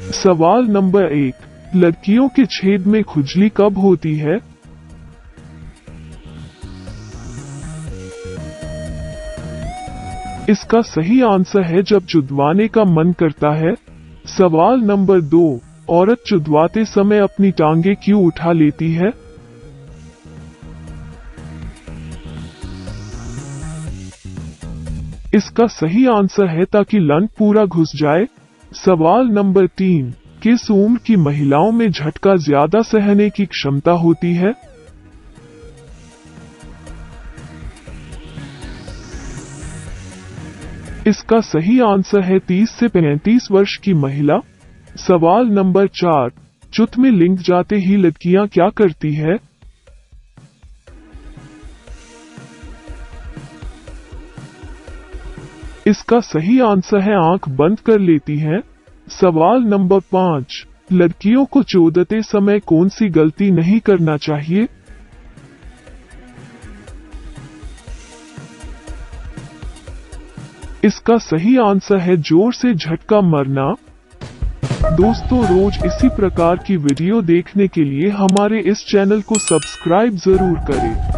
सवाल नंबर 1, लड़कियों के छेद में खुजली कब होती है? इसका सही आंसर है जब चुदवाने का मन करता है। सवाल नंबर 2, औरत चुदवाते समय अपनी टांगे क्यों उठा लेती है? इसका सही आंसर है ताकि लंग पूरा घुस जाए। सवाल नंबर 3, किस उम्र की महिलाओं में झटका ज्यादा सहने की क्षमता होती है? इसका सही आंसर है 30 से 35 वर्ष की महिला। सवाल नंबर 4, चुत में लिंग जाते ही लड़कियां क्या करती है? इसका सही आंसर है आंख बंद कर लेती हैं। सवाल नंबर 5, लड़कियों को चोदते समय कौन सी गलती नहीं करना चाहिए? इसका सही आंसर है जोर से झटका मरना। दोस्तों, रोज इसी प्रकार की वीडियो देखने के लिए हमारे इस चैनल को सब्सक्राइब जरूर करें।